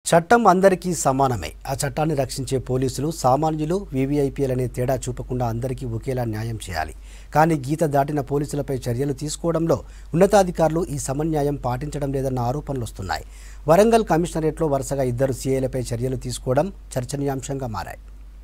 చట్టం అందరికీ సమానమే. ఆ చట్టాన్ని రక్షించే పోలీసులు సామాన్యులు వీవీఐపీలనే తేడా చూపకుండా అందరికీ ఒకేలా న్యాయం చేయాలి. కానీ గీత దాటిన పోలీసులపై చర్యలు తీసుకోవడంలో ఉన్నతాధికారులు ఈ సమన్యాయం పాటించడం లేదన్న ఆరోపణలు వస్తున్నాయి. వరంగల్ కమిషనరేట్లో వరుసగా 2 సీఐలపై చర్యలు తీసుకోవడం చర్చనీయాంశంగా మారాయి.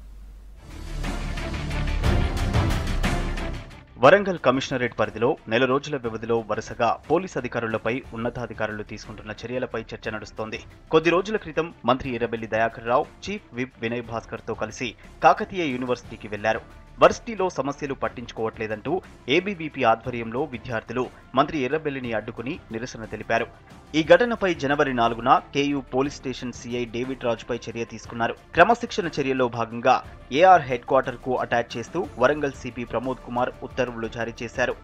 వరంగల్ కమిషనరేట్ పరిధిలో నెల రోజుల వ్యవధిలో వరుసగా పోలీస్ అధికారులపై ఉన్నతాధికారులు తీసుకుంటున్న చర్యలపై చర్చ నడుస్తోంది. కొద్ది రోజుల క్రితం మంత్రి ఎర్రబెల్లి దయాకర్ రావు చీఫ్ విప్ వినయ్ భాస్కర్ తో కలిసి కాకతీయ యూనివర్సిటీకి వెళ్లారు. వర్సిటీలో సమస్యలు పట్టించుకోవట్లేదంటూ ఏబీవీపీ ఆధ్వర్యంలో విద్యార్థులు మంత్రి ఎర్రబెల్లిని అడ్డుకుని నిరసన తెలిపారు. ఈ ఘటనపై జనవరి 4న KU police station CI David రాజుపై చర్య తీసుకున్నారు. క్రమశిక్షణ చర్యల్లో భాగంగా ఏఆర్ హెడ్ క్వార్టర్ కు అటాచ్ చేస్తూ వరంగల్ సిపి ప్రమోద్ కుమార్ ఉత్తర్వులు జారీ చేశారు.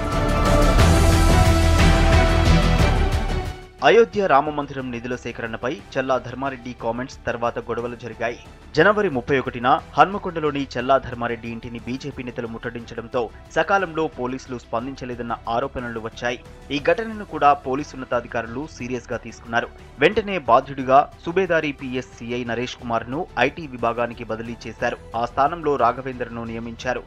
అయోధ్య రామమందిరం నిధుల సేకరణపై చల్లా ధర్మారెడ్డి కామెంట్స్ తర్వాత గొడవలు జరిగాయి. జనవరి 31న హన్మకొండలోని చల్లా ధర్మారెడ్డి ఇంటిని బీజేపీ నేతలు ముట్టడించడంతో సకాలంలో పోలీసులు స్పందించలేదన్న ఆరోపణలు వచ్చాయి. ఈ ఘటనను కూడా పోలీసు ఉన్నతాధికారులు సీరియస్ గా తీసుకున్నారు. వెంటనే బాధ్యుడిగా సుబేదారి పిఎస్ సిఐ నరేష్ కుమార్ ను ఐటీ విభాగానికి బదిలీ చేశారు. ఆ స్థానంలో రాఘవేంద్రను నియమించారు.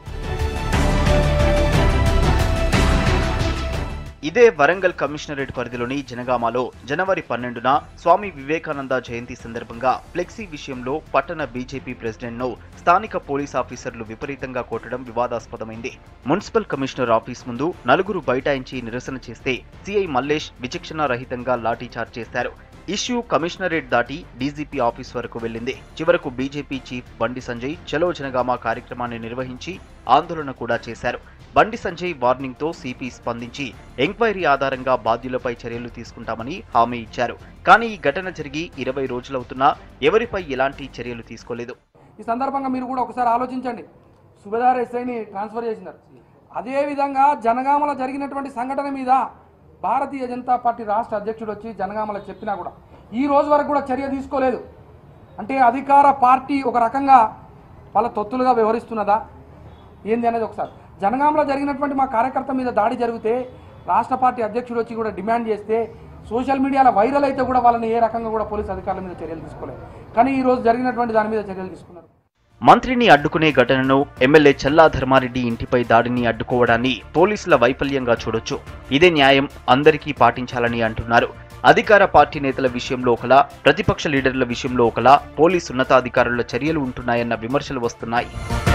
ఇదే వరంగల్ కమిషనరేట్ పరిధిలోని జనగామలో జనవరి 12న స్వామి వివేకానంద జయంతి సందర్భంగా ఫ్లెక్సీ విషయంలో పట్టణ బీజేపీ ప్రెసిడెంట్ ను స్థానిక పోలీస్ ఆఫీసర్లు విపరీతంగా కొట్టడం వివాదాస్పదమైంది. మున్సిపల్ కమిషనర్ ఆఫీస్ ముందు 4 బైఠాయించి నిరసన చేస్తే సీఐ మల్లేష్ విచక్షణారహితంగా లాఠీచార్జ్ చేశారు. ఇష్యూ కమిషనరేట్ దాటి డీజీపీ ఆఫీస్ వరకు వెళ్లింది. చివరకు బీజేపీ చీఫ్ బండి సంజయ్ చలో జనగామ కార్యక్రమాన్ని నిర్వహించి ఆందోళన కూడా చేశారు. బండి సంజయ్ వార్నింగ్ తో సిపి స్పందించి ఎంక్వైరీ ఆధారంగా బాధ్యులపై చర్యలు తీసుకుంటామని హామీ ఇచ్చారు. కానీ ఈ ఘటన జరిగి 20 రోజులవుతున్నా ఎవరిపై ఎలాంటి చర్యలు తీసుకోలేదు. ఈ సందర్భంగా మీరు కూడా ఒకసారి ఆలోచించండి. సుబేదార్ ఎస్ఐని ట్రాన్స్ఫర్ చేసినారు. అదేవిధంగా జనగామలో జరిగినటువంటి సంఘటన మీద భారతీయ జనతా పార్టీ రాష్ట్ర అధ్యక్షుడు వచ్చి జనగామలో చెప్పినా కూడా ఈ రోజు వరకు కూడా చర్య తీసుకోలేదు. అంటే అధికార పార్టీ ఒక రకంగా వాళ్ళ తొత్తులుగా వ్యవహరిస్తున్నదా ఏంది అనేది ఒకసారి. జనగామలో జరిగినటువంటి మా కార్యకర్త మీద దాడి జరిగితే రాష్ట్ర పార్టీ అధ్యక్షుడు వచ్చి కూడా డిమాండ్ చేస్తే సోషల్ మీడియాలో వైరల్ అయితే కూడా వాళ్ళని ఏ రకంగా కూడా పోలీసు అధికారుల మీద చర్యలు తీసుకోలేదు. కానీ ఈ రోజు జరిగినటువంటి దాని మీద చర్యలు తీసుకున్నారు. మంత్రిని అడ్డుకునే ఘటనను ఎమ్మెల్యే చల్లా ధర్మారెడ్డి ఇంటిపై దాడిని అడ్డుకోవడాన్ని పోలీసుల వైఫల్యంగా చూడొచ్చు. ఇదే న్యాయం అందరికీ పాటించాలని అంటున్నారు. అధికార పార్టీ నేతల విషయంలో ఒకలా, ప్రతిపక్ష లీడర్ల విషయంలో ఒకలా పోలీసు ఉన్నతాధికారుల చర్యలు ఉంటున్నాయన్న విమర్శలు వస్తున్నాయి.